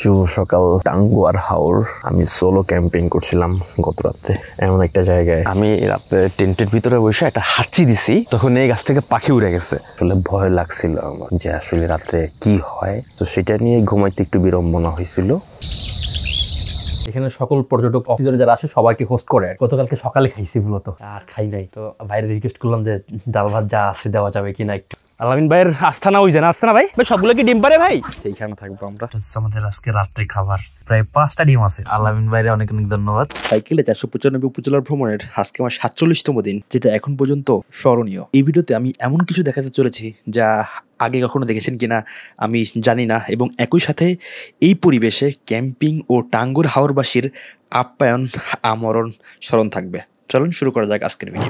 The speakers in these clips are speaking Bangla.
শুভ সকাল। টাঙ্গুয়ার হাওর আমি সোলো ক্যাম্পিং করছিলাম গত রাতে এমন একটা জায়গায়। আমি রাতে টেন্টের ভিতরে বসে একটা হাঁচি দিছি, তখন এই গাছ থেকে পাখি উড়ে গেছে। আসলে ভয় লাগছিল আমার যে আসলে রাত্রে কি হয়, তো সেটা নিয়ে ঘুমাইতে একটু বিড়ম্বনা হয়েছিল। এখানে সকল পর্যটক অফিসার যারা আসে সবাইকে হোস্ট করে। গতকালকে সকালে খাইছি মূলত, আর খাই নাই, তো বাইরে রিকোয়েস্ট করলাম যে ডাল ভাত যা আছে দেওয়া যাবে কিনা একটু। আলামিন ভাইয়ের আস্থানা ওই জানা আস্থানা ভাই, সবগুলো কি ডিম পারে ভাই? এইখানে থাকবো আমরা। আমাদের আজকে রাত্রে খাবার প্রায় 5টা ডিম আছে। আলামিন ভাইয়ের অনেক অনেক ধন্যবাদ। সাইকেলে 495 উপজেলার ভ্রমণের আজকে আমার 47তম দিন, যেটা এখন পর্যন্ত স্মরণীয়। এই ভিডিওতে আমি এমন কিছু দেখাতে চলেছি যা আগে কখনো দেখেছেন কিনা আমি জানি না, এবং একই সাথে এই পরিবেশে ক্যাম্পিং ও টাঙ্গুয়ার হাওরবাসীর আপ্যায়ন, আমরণ, স্মরণ থাকবে। চলুন শুরু করা যাক আজকের ভিডিও।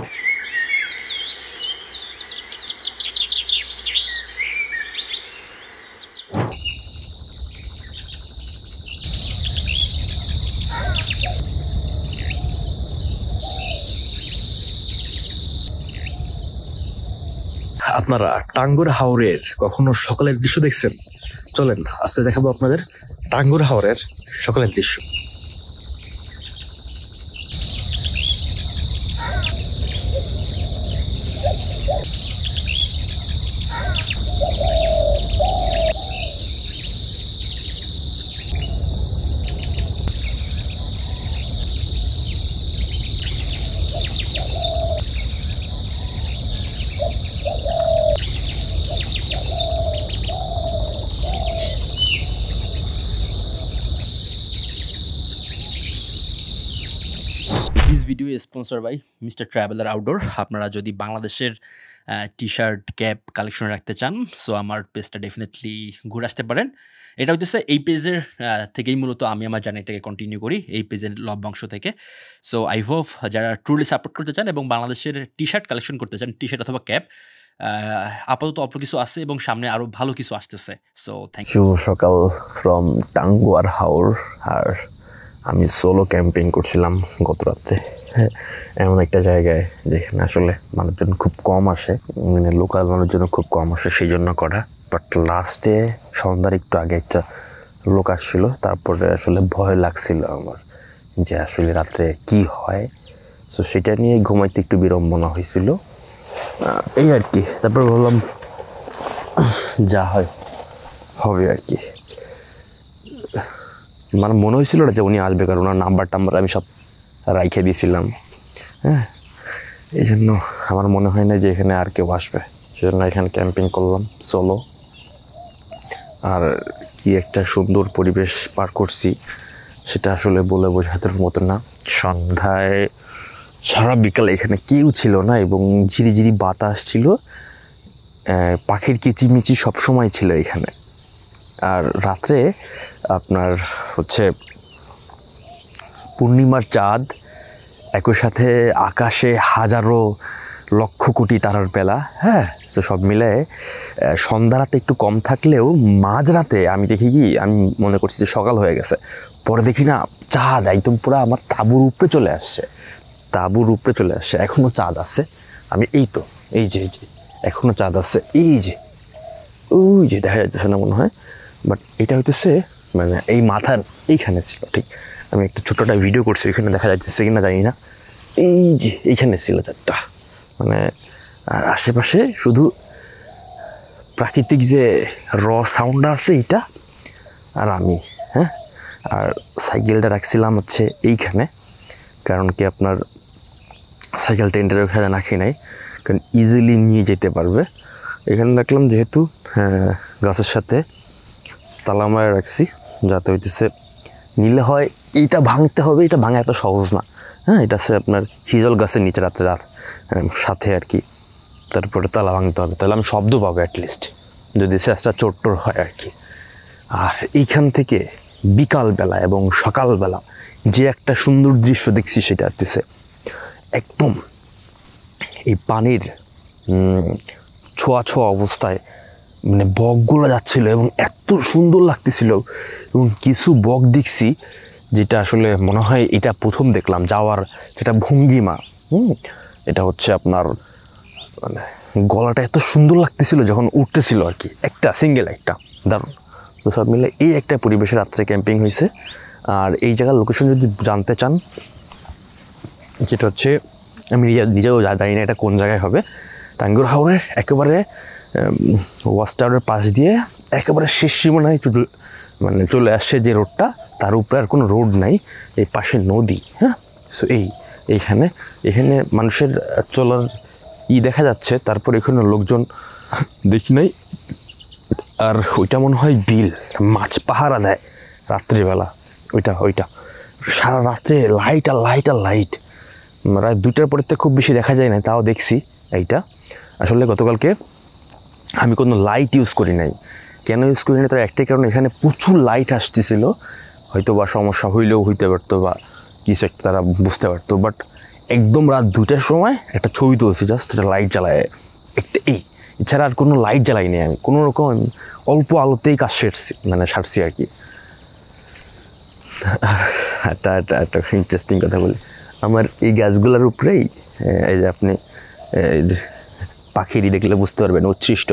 আপনারা টাঙ্গুয়ার হাওরের কখনো সকালের দৃশ্য দেখছেন? চলেন আজকে দেখাবো আপনাদের টাঙ্গুয়ার হাওরের সকালের দৃশ্য। This video sponsor by Mister Traveller Outdoor. আপনারা যদি বাংলাদেশের টি শার্ট, ক্যাপ কালেকশন রাখতে চান, সো আমার পেজটা ডেফিনেটলি ঘুরে আসতে পারেন। এটা হচ্ছে এই পেজের থেকেই মূলত আমি আমার জার্নিটাকে কন্টিনিউ করি, এই পেজের লভ্যাংশ থেকে। সো আই হোপ যারা ট্রুলি সাপোর্ট করতে চান এবং বাংলাদেশের টি শার্ট কালেকশন করতে চান, টি শার্ট অথবা ক্যাপ, আপাতত অল্প কিছু আছে এবং সামনে আরও ভালো কিছু আসতেছে। So thank you. শুভ সকাল ফ্রম টাঙ্গুয়ার হাওর। আর আমি সোলো ক্যাম্পিং করছিলাম গত রাতে এমন একটা জায়গায় যেখানে আসলে মানুষজন খুব কম আসে, মানে লোকাল মানুষজন খুব কম আসে, সেই জন্য করা। বাট লাস্টে সন্ধ্যার একটু আগে একটা লোক আসছিল, তারপরে আসলে ভয় লাগছিল আমার যে আসলে রাত্রে কি হয়, সো সেটা নিয়ে ঘুমাইতে একটু বিড়ম্বনা হয়েছিল, এই আর কি। তারপর বললাম যা হয় হবে আর কি। মানে মনে হয়েছিল না যে উনি আসবে, কারণ ওনার নাম্বার আমি সব রাইখে দিয়েছিলাম। হ্যাঁ, এই জন্য আমার মনে হয় না যে এখানে আর কেউ আসবে, সেজন্য এখানে ক্যাম্পিং করলাম সোলো। আর কি একটা সুন্দর পরিবেশ পার করছি, সেটা আসলে বলে বোঝাতে মতো না। সন্ধ্যায় সারা বিকালে এখানে কেউ ছিল না এবং ঝিরিঝিরি বাতাস ছিল, পাখির কিচিমিচি সবসময় ছিল এখানে। আর রাত্রে আপনার হচ্ছে পূর্ণিমার চাঁদ, একই সাথে আকাশে হাজারো লক্ষ কোটি তারার বেলা। হ্যাঁ, তো সব মিলে সন্ধ্যা রাতে একটু কম থাকলেও মাঝরাতে আমি দেখি কি, আমি মনে করছি যে সকাল হয়ে গেছে, পরে দেখি না চাঁদ একদম পুরো আমার তাঁবুর উপরে চলে আসছে, এখনও চাঁদ আছে। আমি এই যে এখনও চাঁদ আছে, এই যে ওই যে দেখা যাচ্ছে না মনে হয়, বাট এটা হইতেছে মানে এই মাথার এইখানে ছিল। ঠিক আমি একটা ছোট্টটা ভিডিও করছি, ওইখানে দেখা যাচ্ছে কিনা জানি না, এই যে এইখানে ছিল চাঁদটা। মানে আর আশেপাশে শুধু প্রাকৃতিক যে সাউন্ডটা আছে এইটা আর আমি। হ্যাঁ, আর সাইকেলটা রাখছিলাম হচ্ছে এইখানে, কারণ কি আপনার সাইকেল টেন্টের ওখানে রাখি নাই, কারণ ইজিলি নিয়ে যেতে পারবে। এখানে রাখলাম যেহেতু গাছের সাথে তালা মারা রাখছি, যাতে হইতেছে নিলে হয়। এইটা ভাঙতে হবে, এটা ভাঙা এত সহজ না। হ্যাঁ, এটা আছে আপনার হিজল গাছের নিচে রাত্রে সাথে আর কি, তারপরে তালা ভাঙতে হবে, তাহলে আমি শব্দ পাবো অ্যাটলিস্ট, যদি চেষ্টা চোট্টর হয় আর কি। আর এইখান থেকে বিকালবেলা এবং সকালবেলা যে একটা সুন্দর দৃশ্য দেখছি, সেটা হচ্ছে একদম এই পানির ছোঁয়া অবস্থায় মানে বকগুলো যাচ্ছিলো এবং এত সুন্দর লাগতেছিল। এবং কিছু বক দেখছি যেটা আসলে মনে হয় এটা প্রথম দেখলাম যাওয়ার যেটা ভঙ্গিমা। এটা হচ্ছে আপনার মানে গলাটা এত সুন্দর লাগতেছিল যখন উঠতেছিল আর কি, একটা সিঙ্গেল একটা দারুণ। তো সব মিলে এই একটা পরিবেশে রাত্রে ক্যাম্পিং হয়েছে। আর এই জায়গার লোকেশন যদি জানতে চান, যেটা হচ্ছে আমি নিজেও জানি না এটা কোন জায়গায় হবে, টাঙ্গুয়ার হাওরের একেবারে ওয়াচ টাওয়ারের পাশ দিয়ে একেবারে শেষ সীমানায় মানে চলে আসছে যে রোডটা, তার উপরে আর কোনো রোড নাই, এই পাশে নদী। হ্যাঁ, সো এখানে মানুষের চলার দেখা যাচ্ছে, তারপর এখানে লোকজন দেখি নাই। আর ওইটা মনে হয় বিল, মাছ পাহারা দেয় রাত্রিবেলা, ওইটা সারা রাত্রে লাইট আর লাইট আর লাইট। রাত 2টার পরের থেকে খুব বেশি দেখা যায় না, তাও দেখছি এইটা। আসলে গতকালকে আমি কোনো লাইট ইউজ করি নাই। কেন ইউজ করি না তার একটাই কারণ, এখানে প্রচুর লাইট আসতেছিল, হয়তো বা সমস্যা হইলেও হইতে পারতো বা কিছু একটা তারা বুঝতে পারতো। বাট একদম রাত 2টার সময় একটা ছবি তুলছি, জাস্ট একটা লাইট জ্বালায় একটা, এছাড়া আর কোনো লাইট জ্বালাইনি আমি, কোনো রকম অল্প আলোতেই কাজ সারছি আর কি। একটা ইন্টারেস্টিং কথা বলি, আমার এই গাছগুলোর উপরেই এই যে আপনি পাখিরই দেখলে বুঝতে পারবেন উচ্ছিষ্ট।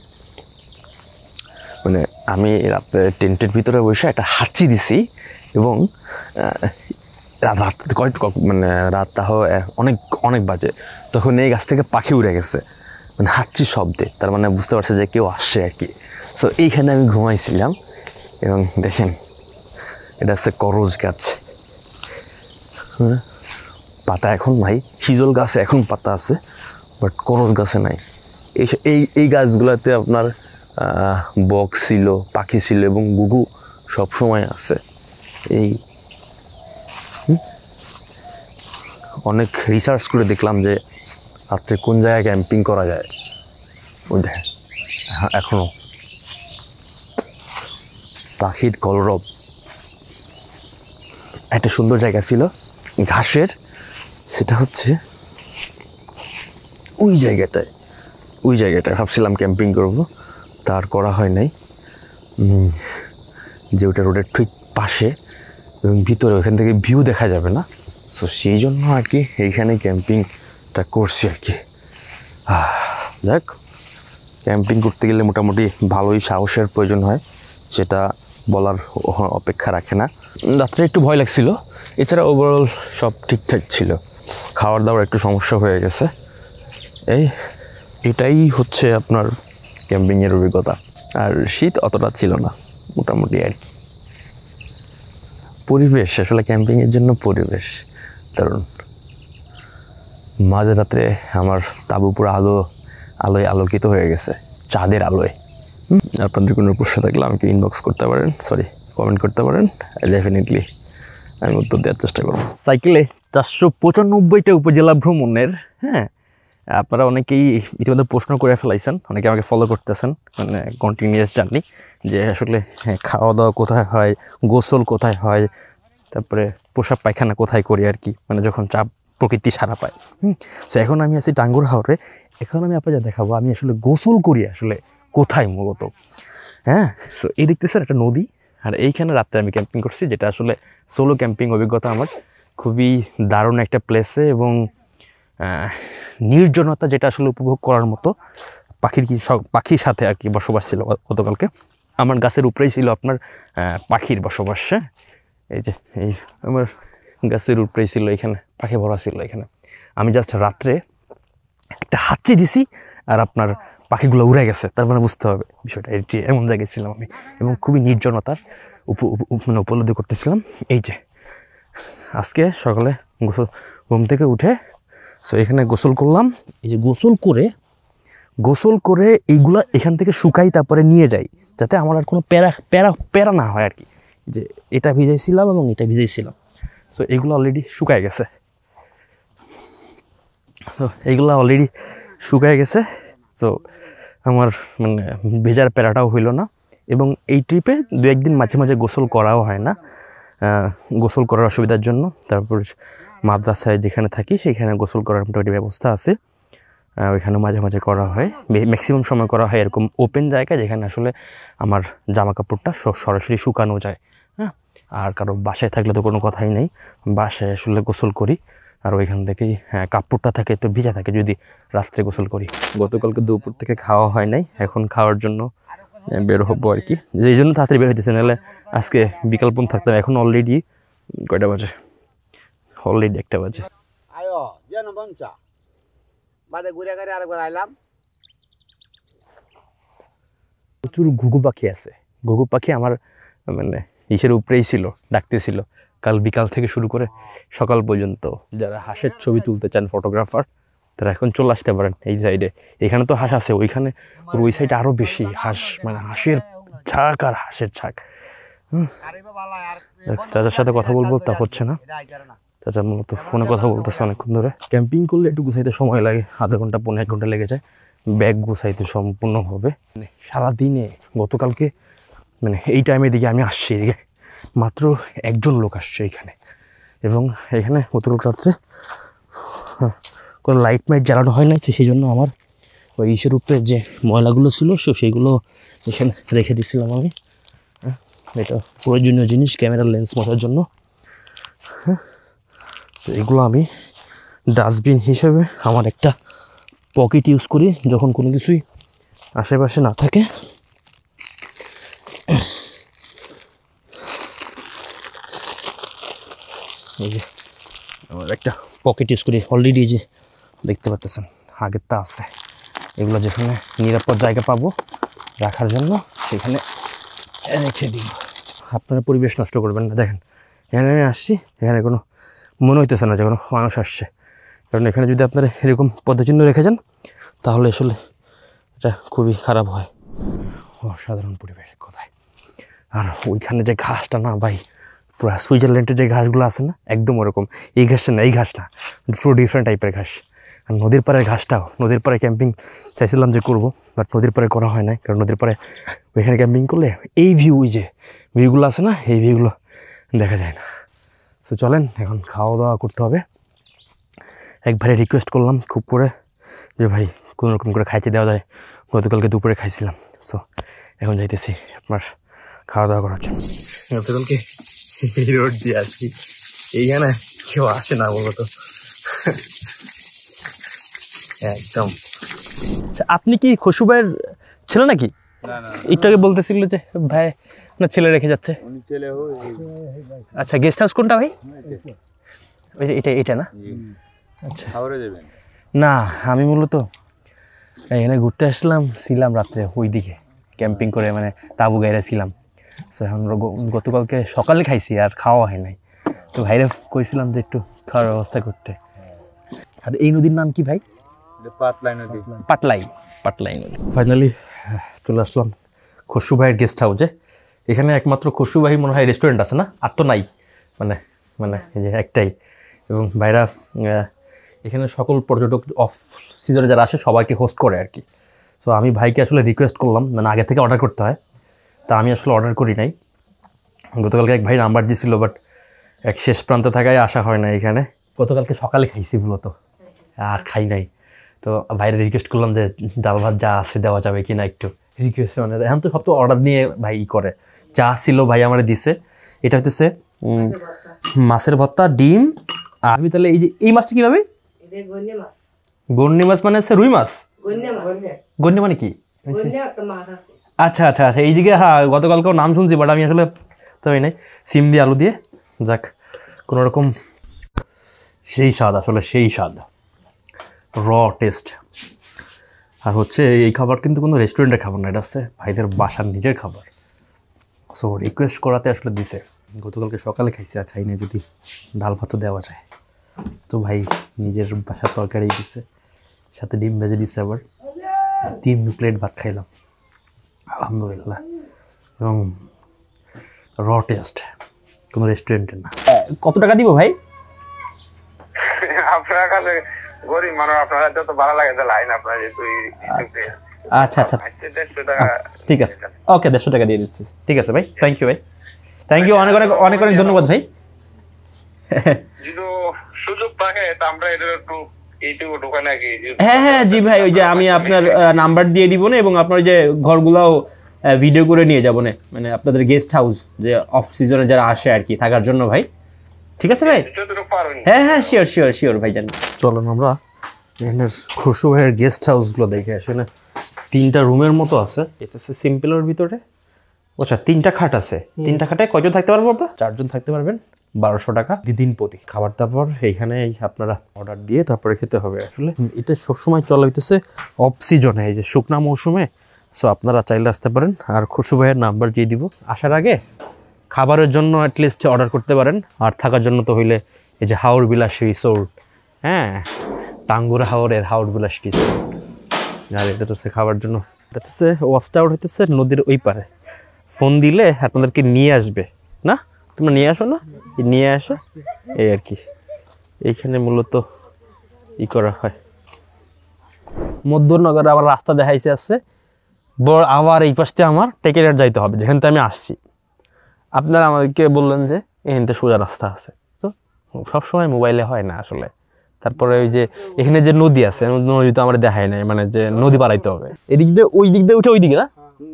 মানে আমি রাত্রে টেন্টের ভিতরে বসে একটা হাঁচি দিছি, এবং রাত তাহ অনেক বাজে, তখন এই গাছ থেকে পাখি উড়ে গেছে, মানে হাঁচি শব্দে, তার মানে বুঝতে পারছে যে কেউ আসছে আর কি। সো এইখানে আমি ঘুমাইছিলাম, এবং দেখেন এটা হচ্ছে করজ গাছ। পাতা এখন নাই, হিজল গাছে এখন পাতা আছে, বাট করজ গাছে নাই। এই গাছগুলোতে আপনার বক ছিল, পাখি ছিল, এবং গুগু সব সময় আছে। অনেক রিসার্চ করে দেখলাম যে রাত্রে কোন জায়গায় ক্যাম্পিং করা যায়। ওই দেখেন এখনো পাখির কলরব। একটা সুন্দর জায়গা ছিল ঘাসের, সেটা হচ্ছে ওই জায়গাটায় ভাবছিলাম ক্যাম্পিং করব, তার করা হয় নাই। যে ওটা রোডের ঠিক পাশে এবং ভিতরে, ওখান থেকে ভিউ দেখা যাবে না, সো সেই জন্য আর কি এইখানে ক্যাম্পিংটা করছি আর কি। যাক, ক্যাম্পিং করতে গেলে মোটামুটি ভালোই সাহসের প্রয়োজন হয়, সেটা বলার অপেক্ষা রাখে না। রাত্রে একটু ভয় লাগছিল, এছাড়া ওভারঅল সব ঠিকঠাক ছিল। খাওয়ার দাওয়ার একটু সমস্যা হয়ে গেছে। এটাই হচ্ছে আপনার ক্যাম্পিংয়ের অভিজ্ঞতা। আর শীত অতটা ছিল না, মোটামুটি আর কি। পরিবেশ আসলে ক্যাম্পিংয়ের জন্য পরিবেশ দারুণ। মাঝরাত্রে আমার তাঁবু পুরো আলোয় আলোকিত হয়ে গেছে, চাঁদের আলোয়। আপনাদের কোনো প্রশ্ন থাকলে আমাকে ইনবক্স করতে পারেন, কমেন্ট করতে পারেন, ডেফিনেটলি আমি উত্তর দেওয়ার চেষ্টা করব। সাইকেলে 495টা উপজেলা ভ্রমণের, হ্যাঁ, আপনারা অনেকেই ইতিমধ্যে প্রশ্ন করে ফেলাইছেন, অনেকে আমাকে ফলো করতেছেন, মানে কন্টিনিউয়াস জার্নি, যে আসলে খাওয়া দাওয়া কোথায় হয়, গোসল কোথায় হয়, তারপরে পোশাক পায়খানা কোথায় করি আর কি, মানে যখন চাপ প্রকৃতি সারা পায়। সো এখন আমি আছি টাঙ্গুয়ার হাওরে। এখন আমি আপনাদের দেখাবো আমি আসলে গোসল করি আসলে কোথায় মূলত। হ্যাঁ, সো এই দেখতেছেন একটা নদী, আর এইখানে রাত্রে আমি ক্যাম্পিং করছি, যেটা আসলে সোলো ক্যাম্পিং অভিজ্ঞতা আমার খুবই দারুণ একটা প্লেসে, এবং নির্জনতা যেটা আসলে উপভোগ করার মতো। পাখির সাথে আর কি বসবাস ছিল গতকালকে। আমার গাছের উপরেই ছিল আপনার পাখির বসবাস। এই আমার গাছের উপরেই ছিল, এখানে পাখি ভরা ছিল এখানে। আমি জাস্ট রাত্রে একটা হাঁচি দিছি, আর আপনার পাখিগুলো উড়ে গেছে, তার মানে বুঝতে হবে বিষয়টা। এমন জায়গায় ছিলাম আমি, এবং খুবই নির্জনতার উপলব্ধি করতেছিলাম। এই যে আজকে সকালে ঘুম থেকে উঠে সো এখানে গোসল করলাম। এই যে গোসল করে এইগুলা এখান থেকে শুকাই, তারপরে নিয়ে যাই, যাতে আমার আর কোনো প্যারা না হয় আর কি। যে এটা ভিজাইছিলাম এবং এটা ভিজাইছিলাম, সো এইগুলো অলরেডি শুকায় গেছে। তো এইগুলো অলরেডি শুকায় গেছে, সো আমার মানে ভেজার প্যারাটাও হইল না। এবং এই ট্রিপে 2-1 দিন মাঝে মাঝে গোসল করাও হয় না, গোসল করার অসুবিধার জন্য। তারপর মাদ্রাসায় যেখানে থাকি সেখানে গোসল করার মোটামুটি ব্যবস্থা আছে, ওইখানে মাঝে মাঝে করা হয়। ম্যাক্সিমাম সময় করা হয় এরকম ওপেন জায়গায়, যেখানে আসলে আমার জামা কাপড়টা সরাসরি শুকানো যায়। হ্যাঁ, আর কারো বাসায় থাকলে তো কোনো কথাই নেই, বাসায় আসলে গোসল করি, আর ওইখান থেকেই কাপড়টা থাকে একটু ভিজা থাকে যদি রাত্রে গোসল করি। গতকালকে দুপুর থেকে খাওয়া হয় নাই, এখন খাওয়ার জন্য বের হবো আর কি, এই জন্য তাড়াতাড়ি বের হইতেছে, নাহলে আজকে বিকাল পর্যন্ত থাকতাম। এখন অলরেডি কয়টা বাজে? অলরেডি 1টা বাজে। আয়ো যেন বঞ্চা বাদে ঘুরে ঘুরে আরেকবার আইলাম। প্রচুর ঘুঘু পাখি আছে। ঘুঘু পাখি আমার মানে ইসের উপরেই ছিল, ডাকতেছিল কাল বিকাল থেকে শুরু করে সকাল পর্যন্ত। যারা হাঁসের ছবি তুলতে চান ফটোগ্রাফার, তারা এখন চলে আসতে পারেন এই সাইডে। এখানে তো হাঁস আছে, ওইখানে ওই সাইডে আরও বেশি হাঁস, মানে হাঁসের ঝাঁক আর হাঁসের ঝাঁক। চাচার সাথে কথা বলবো তা হচ্ছে না, চাচা মূলত ফোনে কথা বলতেছে অনেকক্ষণ ধরে। ক্যাম্পিং করলে একটু গুছাইতে সময় লাগে, আধা ঘন্টা 1.5 ঘন্টা লেগে যায় ব্যাগ গুছাইতে সম্পূর্ণভাবে। মানে সারাদিনে গতকালকে মানে এই টাইমের দিকে আমি আসছি, এদিকে মাত্র 1জন লোক আসছে এখানে, এবং এখানে গতকাল রাত্রে কোনো লাইট মাইট জ্বালানো হয় না, সেই জন্য আমার ওই ইসের উপরে যে ময়লাগুলো ছিল সেইগুলো এখানে রেখে দিয়েছিলাম আমি। এটা প্রয়োজনীয় জিনিস ক্যামেরার লেন্স মোছার জন্য। সো এগুলো আমি ডাস্টবিন হিসেবে আমার একটা পকেট ইউজ করি যখন কোনো কিছুই আশেপাশে না থাকে। এই যে আমার একটা পকেট ইউজ করি, অলরেডি যে দেখতে পাচ্ছেন আগেরটা আছে। এগুলো যেখানে নিরাপদ জায়গা পাবো রাখার জন্য সেখানে রেখে দিই। আপনারা পরিবেশ নষ্ট করবেন না। দেখেন এখানে আমি আসছি, এখানে কোনো মনে হইতেছে না যে কোনো মানুষ আসছে, কারণ এখানে যদি আপনারা এরকম পদচিহ্ন রেখে যান তাহলে আসলে এটা খুবই খারাপ হয়। অসাধারণ পরিবেশ কোথায়। আর ওইখানে যে ঘাসটা না ভাই, পুরো সুইজারল্যান্ডের যে ঘাসগুলো আছে না, একদম ওরকম। এই ঘাসটা না, এই ঘাস না, পুরো ডিফারেন্ট টাইপের ঘাস। আর নদীর পাড়ের ঘাসটাও, নদীর পাড়ে ক্যাম্পিং চাইছিলাম যে করবো, বাট নদীর পাড়ে করা হয় না, কারণ নদীর পাড়ে ওইখানে ক্যাম্পিং করলে এই ভিউ, ওই যে ভিউগুলো আছে না, এই ভিউগুলো দেখা যায় না। তো চলেন এখন খাওয়া দাওয়া করতে হবে। একবারে রিকোয়েস্ট করলাম খুব করে যে ভাই কোনো রকম করে খাইতে দেওয়া যায়, গতকালকে দুপুরে খাইছিলাম। সো এখন যাইতেছি আপনার খাওয়া দাওয়া করার জন্য। গতকালকে এই রোড দিয়ে আসছি, এইখানে কেউ আসে না বলতো একদম। আপনি কি খসু ভাইয়ের ছেলে নাকি? একটু আগে বলতেছিল যে ভাই না ছেলে রেখে যাচ্ছে। আচ্ছা গেস্ট হাউস কোনটা ভাই? এটা এটা না? আচ্ছা না, আমি মূলত এখানে ঘুরতে আসলাম, ছিলাম রাত্রে ওই দিকে ক্যাম্পিং করে, মানে তাবু গাইরা ছিলাম। সো এখন গতকালকে সকালে খাইছি আর খাওয়া হয় নাই, তো ভাইরে কইছিলাম যে একটু খাওয়ার ব্যবস্থা করতে। আর এই নদীর নাম কি ভাই? পাতলাই নদী। পাটলাই, পাটলাই নদী। ফাইনালি চলে আসলাম খসু ভাইয়ের গেস্ট হাউসে। এখানে একমাত্র খসু ভাই মনে হয় রেস্টুরেন্ট আছে না, আর তো নাই, মানে মানে এই যে একটাই। এবং ভাইরা এখানে সকল পর্যটক অফ সিজনে যারা আসে সবাইকে হোস্ট করে আর কি। সো আমি ভাইকে আসলে রিকোয়েস্ট করলাম, মানে আগে থেকে অর্ডার করতে হয়, তা আমি আসলে অর্ডার করি নাই। গতকালকে এক ভাই নাম্বার দিয়েছিল, বাট এক শেষ প্রান্তে থাকায় আসা হয় না এখানে। গতকালকে সকালে খাইছি মূলত, আর খাই নাই। তো ভাইরে রিকোয়েস্ট করলাম যে ডাল ভাত যা আছে দেওয়া যাবে কি না, একটু রিকোয়েস্ট। মানে এখন তো সব তো অর্ডার নিয়ে ভাই করে, যা ছিল ভাই আমার দিছে। এটা হচ্ছে মাছের ভর্তা, ডিম। আর আমি তাহলে এই যে এই মাছটা কীভাবে? গন্ডি মাছ মানে হচ্ছে রুই মাছ। গন্ডি মানে কি? আচ্ছা আচ্ছা আচ্ছা, এইদিকে হ্যাঁ গতকালকেও নাম শুনছি, বাট আমি আসলে তবে নাই। সিম দিয়ে আলু দিয়ে, যাক কোনো রকম সেই স্বাদ, আসলে সেই স্বাদ, র টেস্ট। আর হচ্ছে এই খাবার কিন্তু কোনো রেস্টুরেন্টের খাবার না, এটা হচ্ছে ভাইদের বাসার নিজের খাবার। সো রিকোয়েস্ট করাতে আসলে দিছে। গতকালকে সকালে খাইছি, আর খাই না, যদি ডাল ভাতও দেওয়া যায়। তো ভাই নিজের বাসার তরকারি দিচ্ছে, সাথে ডিম ভেজে দিচ্ছে, আবার 3 প্লেট ভাত খাইলাম আলহামদুলিল্লাহ। এবং র টেস্ট, কোনো রেস্টুরেন্টের না। কত টাকা দিব ভাই? আপনার কাছে গরিব মানুষ, আপনারা যত ভালো লাগে তো লাইন আপনার যেহেতু। আচ্ছা আচ্ছা ঠিক আছে, ওকে 150 টাকা দিয়ে দিচ্ছি। ঠিক আছে ভাই, থ্যাংক ইউ ভাই, থ্যাংক ইউ, অনেক অনেক অনেক অনেক ধন্যবাদ ভাই। সুযোগ থাকে তো আমরা এটা একটু এইটুকু ঢোকানে কি? হ্যাঁ হ্যাঁ জি ভাই, ওই যে আমি আপনার নাম্বার দিয়ে দিব না, এবং আপনার যে ঘরগুলাও ভিডিও করে নিয়ে যাবো না, মানে আপনাদের গেস্ট হাউস যে অফ সিজনে যারা আসে আর কি থাকার জন্য ভাই। ঠিক আছে ভাই, হ্যাঁ হ্যাঁ শিওর শিওর শিওর ভাই জানি। চলুন আমরা এখানে খসু ভাইয়ের গেস্ট হাউসগুলো দেখে আসি না, 3টা রুমের মতো আছে। এটা হচ্ছে সিম্পলের ভিতরে। আচ্ছা 3টা খাট আছে, 3টা খাটে কয়জন থাকতে পারবো আপনারা? 4 জন থাকতে পারবেন। 1200 টাকা দিন প্রতি। খাবার দাবার এইখানে আপনারা অর্ডার দিয়ে তারপরে খেতে হবে। আসলে এটা সবসময় চলা হইতেছে অফ সিজনে, এই যে শুকনা মৌসুমে। সো আপনারা চাইলে আসতে পারেন। আর খুশু ভাইয়ের নাম্বার দিয়ে দিব। আসার আগে খাবারের জন্য অ্যাটলিস্ট অর্ডার করতে পারেন, আর থাকার জন্য তো হইলে এই যে হাওর বিলাসী রিসোর্ট, হ্যাঁ টাঙ্গুরা হাওরের হাওর বিলাসী রিসোর্ট। আর এটা তো খাবার জন্য, এটা হচ্ছে ওয়াচ টাওয়ার হইতেছে নদীর ওই পারে। ফোন দিলে আপনাদেরকে নিয়ে আসবে না, তোমরা নিয়ে আসো না, নিয়ে আসো এই আর কি। এইখানে মূলত ই করা হয়। মধ্যনগরে আমার রাস্তা দেখাইছে আসছে বড়, আবার এই পাশে আমার টেকেরিয়ার যাইতে হবে, যেখান থেকে আমি আসছি। আপনারা আমাদেরকে বললেন যে এখান থেকে সোজা রাস্তা আছে, তো সবসময় মোবাইলে হয় না আসলে। তারপরে ওই যে এখানে যে নদী আছে, নদী তো আমার দেখায় নাই, মানে যে নদী পারাইতে হবে এদিক দিয়ে, ওই দিক দিয়ে উঠে ওই দিকে না,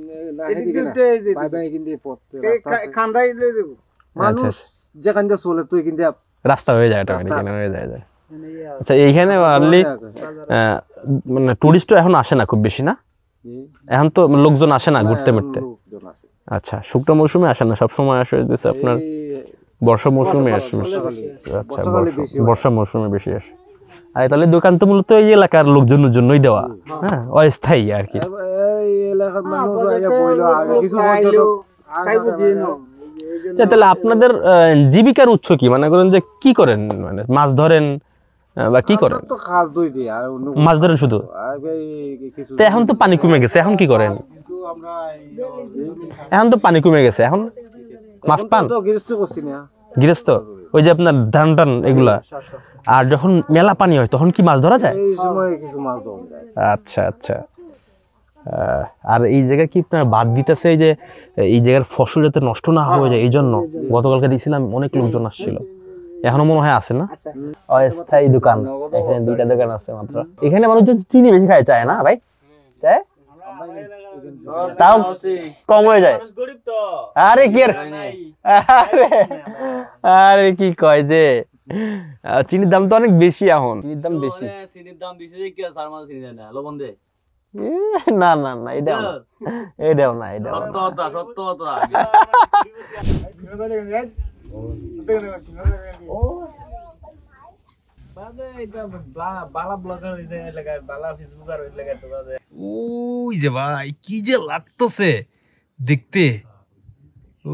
রাস্তা হয়ে যায়, হয়ে যায়। আচ্ছা এইখানে মানে টুরিস্টও এখন আসে না খুব বেশি না, এখন তো লোকজন আসে না ঘুরতে ফিরতে। আচ্ছা শুকনো মৌসুমে আসে না, সবসময় আসে আপনার বর্ষা মৌসুমে আসে। আচ্ছা বর্ষা মৌসুমে বেশি আসে। আর তাহলে দোকান তো মূলত এই এলাকার লোকজনের জন্যই দেওয়া, হ্যাঁ অস্থায়ী আর কি। তাহলে আপনাদের জীবিকার উৎস কি, মনে করেন যে কি করেন, মানে মাছ ধরেন বা কি করেন? মাছ ধরেন শুধু? তো এখন তো পানি কমে গেছে, এখন কি করেন? এখন তো পানি কমে গেছে, এখন মাছ পান? গৃহস্থ, ওই যে আপনার ধান টান এগুলা। আর যখন মেলা পানি হয় তখন কি মাছ ধরা যায়? আচ্ছা আচ্ছা। আর এই জায়গায় কি আপনার বাদ দিতেছে, এই যে এই জায়গার ফসল যাতে নষ্ট না হয়ে যায় এই জন্য? গতকালকে দেখছিলাম অনেক লোকজন আসছিল, এখনো মনে হয় আছে না? অস্থায়ী দোকান, এখানে 2টা দোকান আছে মাত্র। এখানে মানুষজন চিনি বেশি খায়, চায় না ভাই? চায়, তাও কম হয়ে যায়। আরে কি, আরে কি কয় যে চিনির দাম তো অনেক বেশি এখন, চিনির দাম বেশি। না না না, এটাও না, এটাও না, এটাও ওই যে ভাই কি যে লাগতেছে দেখতে। ও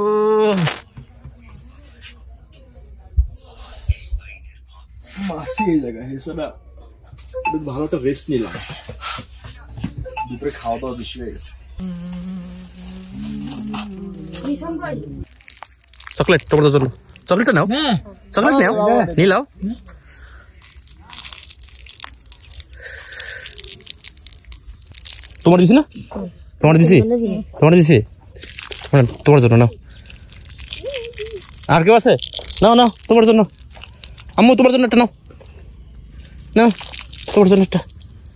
মাসি এই জায়গায় এছাড়া ভালো একটা রেস্ট নিলাম, দুপুরে খাওয়া দাওয়া বেশি হয়ে গেছে। চকলেট তোমার জন্য, চকলেটটা নাও, চকলেট নাও, নিলাও। তোমার দিছি না, তোমার দিছি, তোমার দিছি, তোমার জন্য নাও। আর কেউ আছে? নাও নাও তোমার জন্য, আম্মু তোমার জন্য একটা নাও, নাও তোমার জন্য একটা।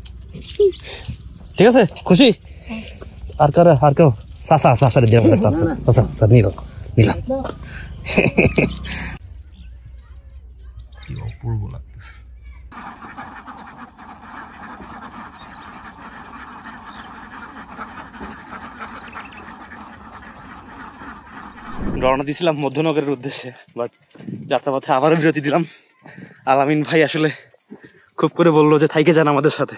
ঠিক আছে, খুশি? আর কারো, আর কেউ? সাসা সাসারে দেওয়া একটা আছে, সাসা সাসা নিলাম, নিলাম। কি অপূর্ব লাগতেছে। রওনা দিয়েছিলাম মধ্যনগরের উদ্দেশ্যে, বাট যাত্রাপথে আবারও বিরতি দিলাম। আলামিন ভাই আসলে খুব করে বললো যে থাইকে যান আমাদের সাথে।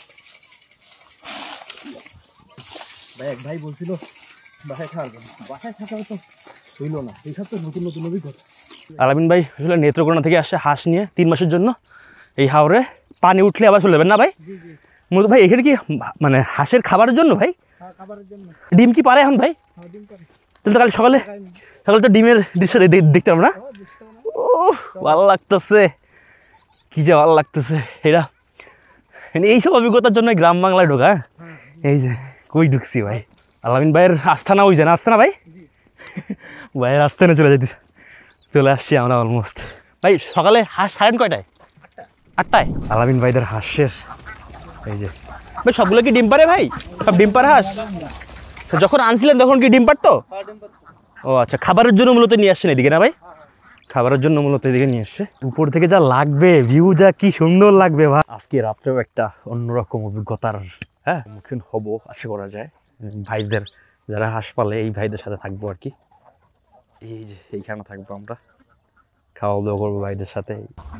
ভাই এক ভাই বলছিল বাসায় থাকবে, বাসায় থাকা তো হইল না, এইসব তো নতুন নতুন অভিজ্ঞতা। আলামিন ভাই আসলে নেত্রকোনা থেকে আসে হাঁস নিয়ে 3 মাসের জন্য। এই হাওরে পানি উঠলে আবার চলে যাবেন না ভাই? মূলত ভাই এখানে কি মানে হাঁসের খাবারের জন্য ভাই? ডিম কি পারে এখন ভাই? তাহলে তো কাল সকালে সকালে তো ডিমের দৃশ্য দেখতে পারবো না? ও ভালো লাগতেছে, কি যে ভালো লাগতেছে এটা। এইসব অভিজ্ঞতার জন্য গ্রাম বাংলায় ঢোকা। এই যে কই ঢুকছি ভাই, আলামিন ভাইয়ের আস্থানা ওই না, আস্থানা ভাই, ভাইয়ের আস্থানে চলে যাইতেছে, চলে আসছি আমরা অলমোস্ট। ভাই সকালে হাঁস ছাড়েন কয়টায়? 8টায়। আলামিন ভাইদের হাঁসের এই যে ভাই, সবগুলো কি ডিম পারে ভাই? সব ডিম পারে হাঁস? যখন আনছিলেন তখন কি ডিম পারতো? ও আচ্ছা, খাবারের জন্য মূলত নিয়ে আসছেন এদিকে না ভাই? খাবারের জন্য মূলত এদিকে নিয়ে আসছে। উপর থেকে যা লাগবে, ভিউ যা কি সুন্দর লাগবে ভাই। আজকে রাত্রেও একটা অন্যরকম অভিজ্ঞতার হ্যাঁ সম্মুখীন হবো আশা করা যায়। ভাইদের যারা হাঁস পালে এই ভাইদের সাথে থাকবো আর কি। এই যে এইখানে থাকবো আমরা, খাওয়া দাওয়া করবো ভাইদের সাথে।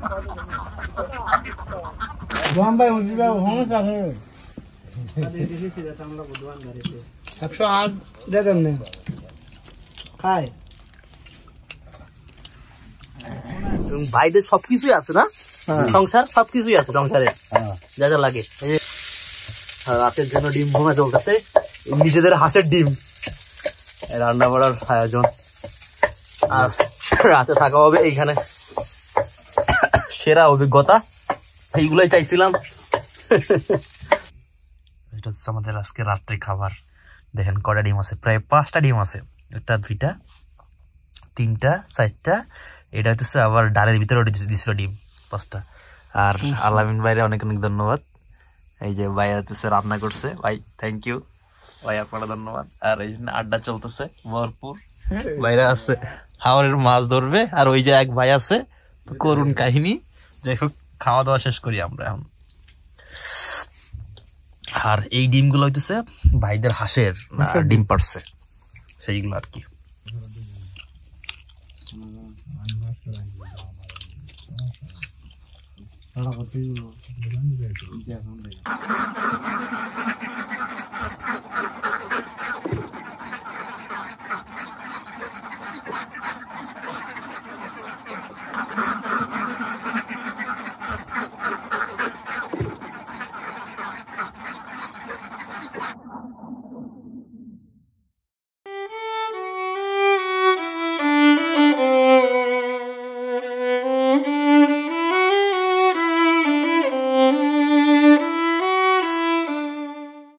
ভাইদের সবকিছুই আছে না, সংসার সবকিছুই আছে সংসারে যা যা লাগে। রাতের জন্য ডিম ভোনা চলতেছে, নিজেদের হাঁসের ডিম রান্না করার আয়োজন। আর রাতে থাকা হবে এইখানে, সেরা অভিজ্ঞতা, এইগুলোই চাইছিলাম। এটা হচ্ছে আমাদের আজকে রাত্রি খাবার। দেখেন কটা ডিম আছে, প্রায় 5টা ডিম আছে, 1টা 2টা 3টা 4টা, এটা হচ্ছে আবার ডালের ভিতরে দিছিল ডিম 5টা। আর আলামিন ভাইরে অনেক অনেক ধন্যবাদ, এই যে ভাই হচ্ছে রান্না করছে, ভাই থ্যাংক ইউ ভাই, আপনারা ধন্যবাদ। আর এই জন্য আড্ডা চলতেছে ভরপুর, ভাইরা আছে হাওরের মাছ ধরবে, আর ওই যে এক ভাই আছে, তো করুণ কাহিনী। যাই হোক খাওয়া দাওয়া শেষ করি আমরা এখন। আর এই ডিমগুলো হইতেছে ভাইদের হাঁসের ডিম পারছে, সেইগুলো আর কি।